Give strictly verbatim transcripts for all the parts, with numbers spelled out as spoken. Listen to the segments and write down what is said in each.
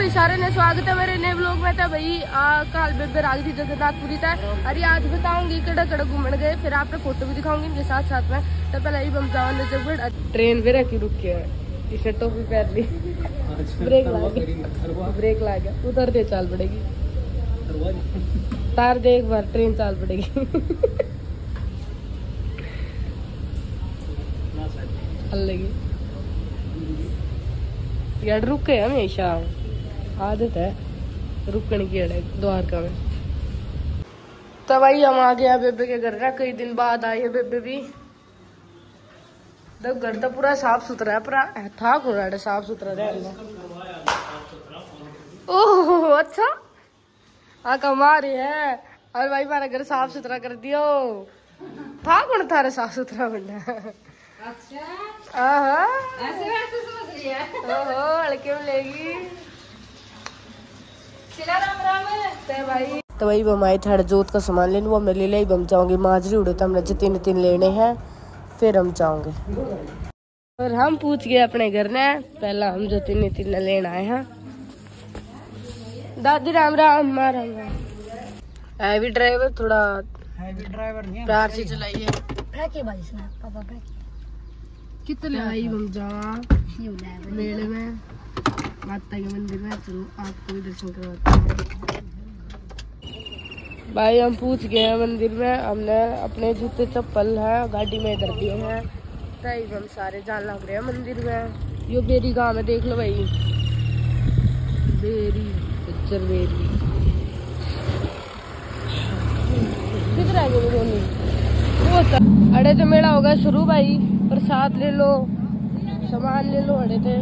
भाई सारे ने स्वागत है मेरे नए ब्लॉग में। था भाई कल बेबे आ गई थी जगन्नाथपुरी था। अरे आज बताऊंगी कड़ा कड़ा घूमने गए, फिर आपने फोटो भी दिखाऊंगी इनके साथ साथ में। तो पहले ही हम जाओ जब ट्रेन पे रखी रुक के टी शर्ट टोपी पहन ली, ब्रेक लगा ब्रेक लगा उतरते चाल पड़ेगी तार दे एक बार ट्रेन चाल पड़ेगी लगी यार रुके हमेशा आदत है रुकने की द्वारका में। तो भाई हम आ गए बेबे के घर ना, कई दिन बाद आए हैं बेबे भी। तो घर तो पूरा साफ सुथरा है, पूरा था पूरा साफ सुथरा रहेगा। ओह अच्छा हाँ कमा रहे हैं। और भाई हमारा घर साफ सुथरा कर दियो था कौन थारा साफ सुथरा बनना। अच्छा ऐसे वैसे सोच रही है। ओहो हल्के में लेगी चिल्ला राम राम ते भाई। तो भाई हम आए थे जोत का सामान लेने, वो मैं ले ले हम जाओगे माजरी उड़े तो हमने जो तीन तीन लेने हैं फिर हम जाओगे। और हम पूछ गए अपने घर ने, पहला हम जो तीन तीन लेना आए हैं। दादी राम राम माँ राम राम। हैवी ड्राइवर थोड़ा हैवी ड्राइवर नहीं प्यार से चलाइए। पापा कितने आई हम जावा मेले में माता के मंदिर में, चलो आपको भी दर्शन करवाते हैं। भाई हम पूछ गए हैं मंदिर में, हमने अपने जूते चप्पल है गाड़ी में इधर दिए हैं। तई हम सारे जान लग रहे हैं मंदिर में। यो बेरी गाँव में देख लो भाई, बेरी पिक्चर बेरी किधर आ गए दोनों। अड़े तो मेला होगा शुरू भाई, प्रसाद ले लो सामान ले लो। अड़े थे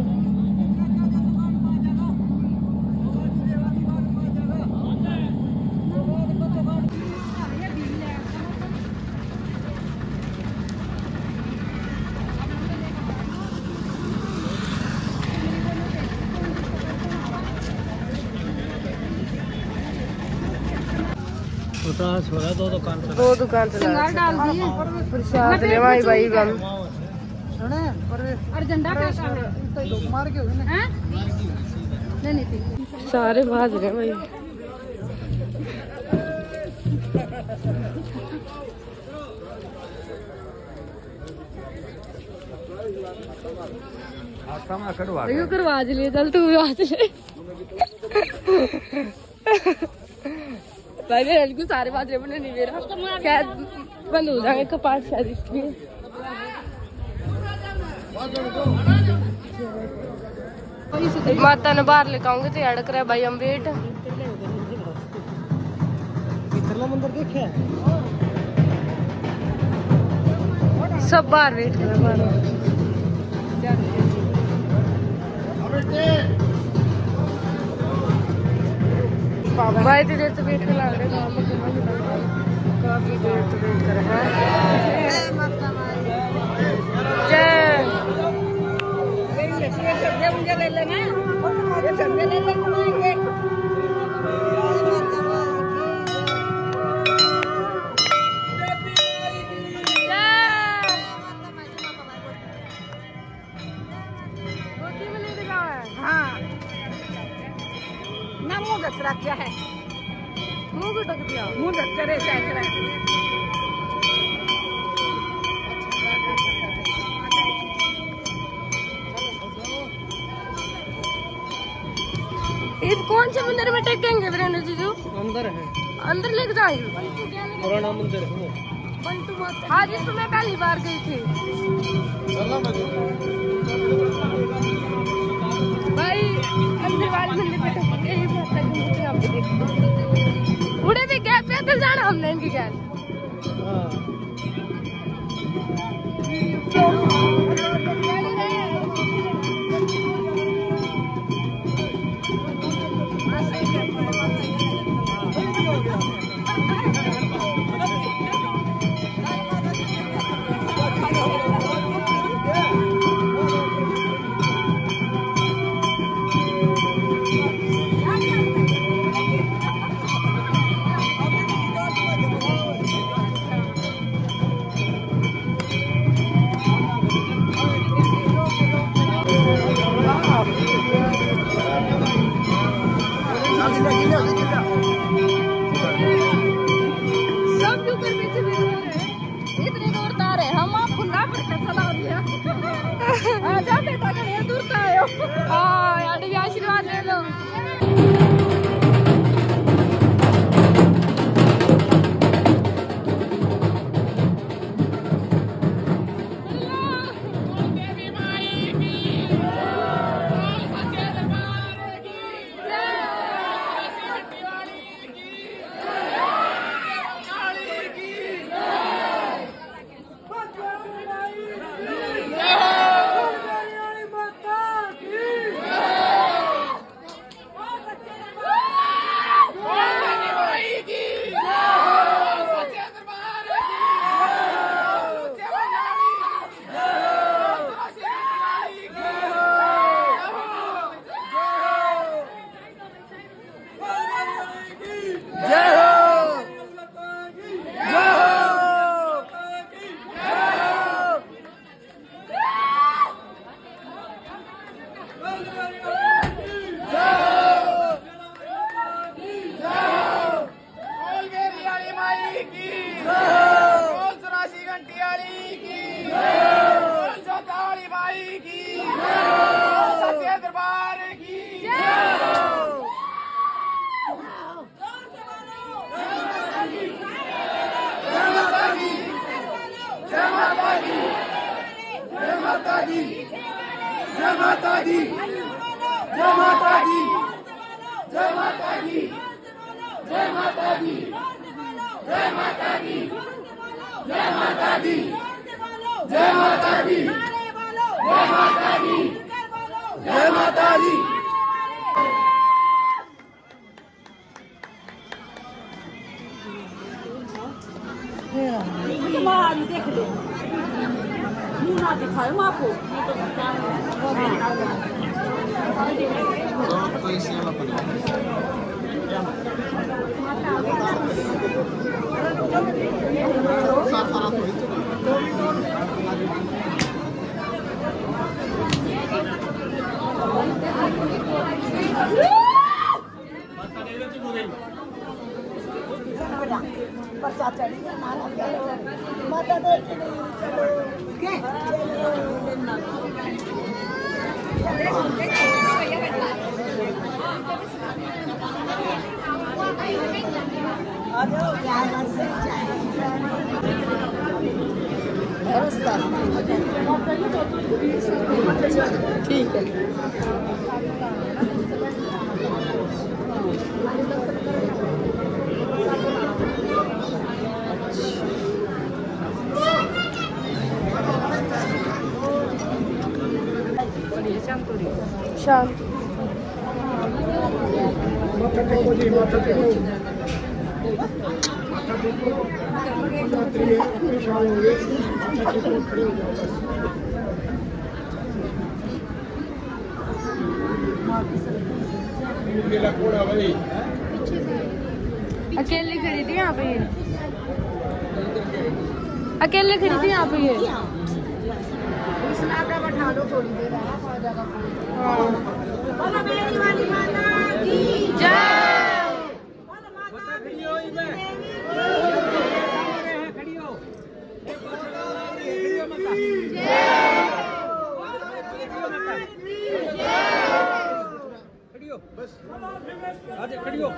छोड़ा दो दुकान दो दुकान चला डाल दिए प्रसाद ले भाई भाई गम और झंडा का मार के होगा ना नहीं नहीं सारे भाज रहे भाई। क्यों करवा लिए चल तू भी आज ले भाई मेरे सारे बाजरे बने नहीं मेरा शायद बंद हो जाएंगे कपाट शायद इसलिए। माता ने बाहर लेकर आऊंगे तो अड़क रहा है भाई हम वेट मंदिर देखे सब बाहर वेट कर भाई इतनी देर तो वेट कर लग रहे काफी देर तो वेट कर रहे ले लेना ले लेंगे। ना मुंह ढक रखा है, मुंह भी ढक दिया, मुंह ढक करे ईद कौन से मंदिर में टेकेंगे वीरेंद्र जीजू? अंदर है, अंदर लेके जाएंगे पुराना मंदिर है हाँ जिस मैं पहली बार गई थी भाई। अंदर वाले मंदिर पे उड़े भी क्या पैदल जाना हमने इनकी क्या सब ऊपर पीछे इतने दूर तार है हम आप खुला पर चला दिया। आजा बेटा कहीं दूर का आयो। हाँ यार भी आशीर्वाद ले लो। देख लो मुँह ना दिखाए माँ को माता ठीक है। शांत माथा टेको जी, माथा टेको, माथा टेको, यात्री है, परेशान होंगे, माथा टेको, खड़े हो जाओ बस। मेरा कोड़ा भाई अकेले खड़ी थी यहाँ पे, ये अकेले खड़ी थी यहाँ पे, ये आगे बैठा लो थोड़ी देर जय। बस आज खड़ी हो।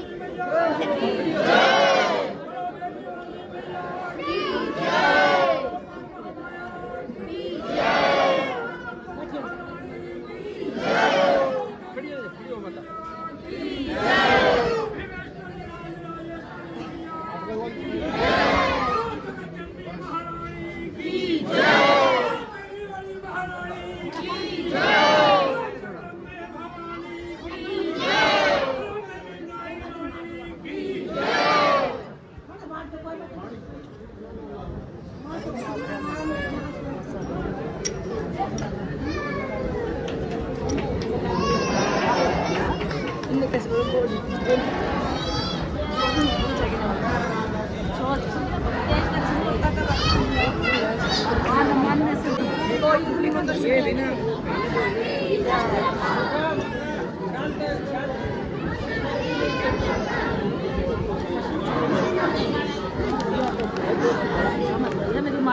ये दिन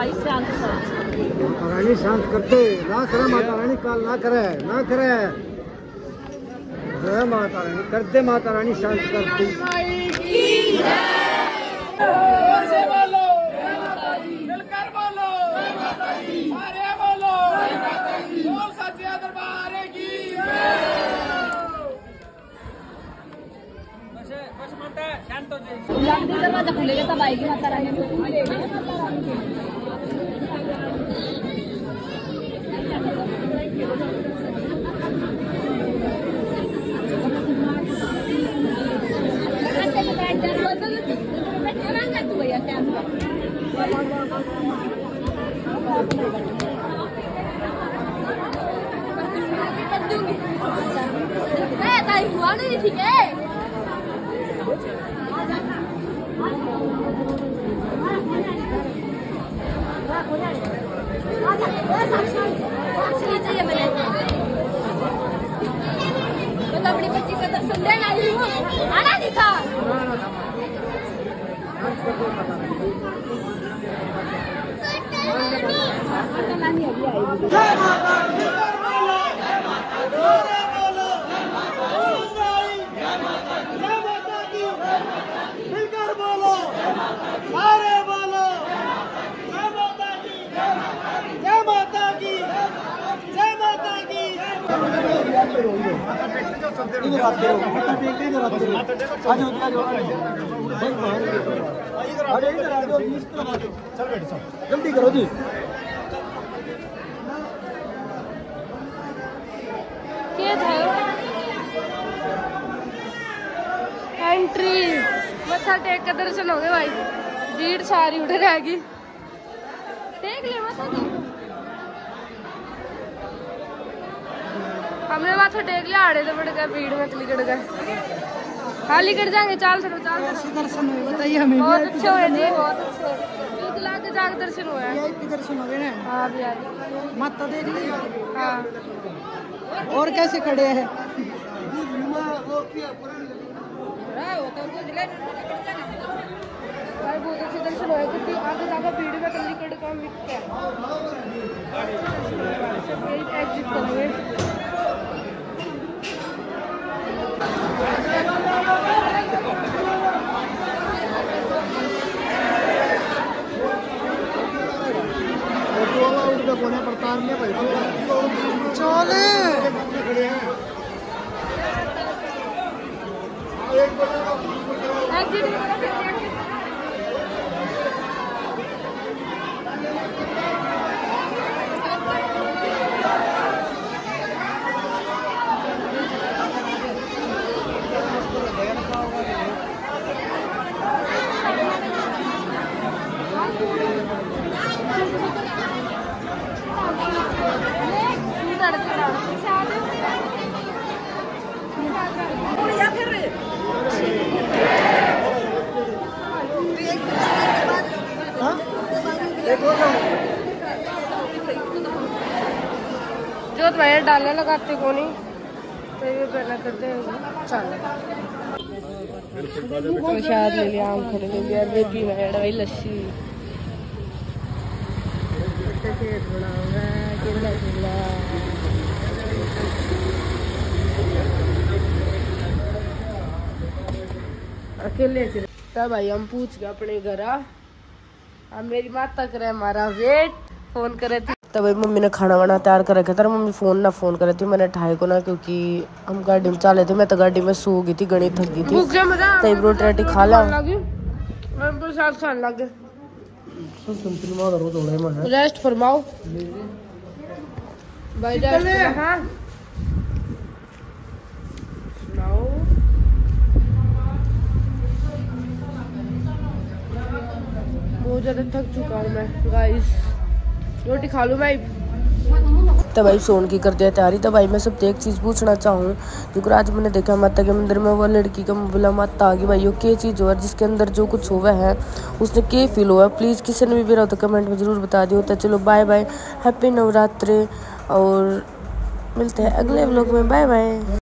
भाई शांत कर। माता रानी शांत करते ना करे, माता रानी काल ना करे ना करे। जय माता रानी करते, माता रानी शांत करती। मिलकर बोलो अरे बोलो बोल सच्चे दरबार की। दरवाजा खुलेगा तब आएगी माता रानी। मैं तारीख हुआ नहीं ठीक है। तो अपनी बच्ची का दर्शन देना ही हुआ आना नहीं था। मिलकर बोलो सारे बोलो जय माता की जय माता की जय माता की। जल्दी करो जी। एंट्री मत्था टेक का दर्शन हो गए भाई। भीड़ सारी उठ रहेगी। देख ले मत्था टेक। हमने माथा टेक लिया, आड़े तो बढ़ गए, भीड़ में लिकड़ गए। हाँ लिकड़ जाएंगे, चाल चलो चाल दर्शन हुए बताइए हमें। बहुत अच्छे हुए जी, बहुत अच्छे। दूध ला के जाके दर्शन हुआ है। दर्शन हो गए ना। हाँ भैया माता देख ली। हाँ और कैसे खड़े हैं? भाई बहुत अच्छे दर्शन हुए, क्योंकि आगे जाकर भीड़ में कल लिकड़ का मिक्स है। एग्जिट करेंगे। कोने प्रताप में चले जो तुम्हारे डालने लगाते को नहीं तो ये पहना करते चल। प्रसाद ले लिया, आम खड़े ले लिया, ये पी मैं भाई लस्सी बना हुआ है, केला केला अकेले तब भाई हम पूछ गए अपने घर। अब मेरी माता करे हमारा वेट, फोन करे थी तब भाई मम्मी ने खाना वाना तैयार कर रखा था। मम्मी फोन ना फोन करे थी, मैंने ठाए को ना, क्योंकि हम गाड़ी में चले थे। मैं तो गाड़ी में सो गई थी, गणी थक गई थी। तब रोटी रोटी खा ला रेस्ट फरमाओ भाई। हाँ सुनाओ। बहुत ज्यादा थक चुका हूँ मैं गाइस, रोटी खा लूँ भाई। तो भाई सोन की कर दिया तैयारी। तो भाई मैं सबसे एक चीज़ पूछना चाहूँ, क्योंकि आज मैंने देखा माता के मंदिर में वो लड़की का बोला माता आ गई भाई, वो क्या चीज़ हुआ जिसके अंदर जो कुछ हुआ है उसने क्या फील हुआ, प्लीज़ किसी ने भी मेरा तो कमेंट में ज़रूर बता दियो। तो चलो बाय बाय, हैप्पी नवरात्रि और मिलते हैं अगले व्लॉग में। Bye bye.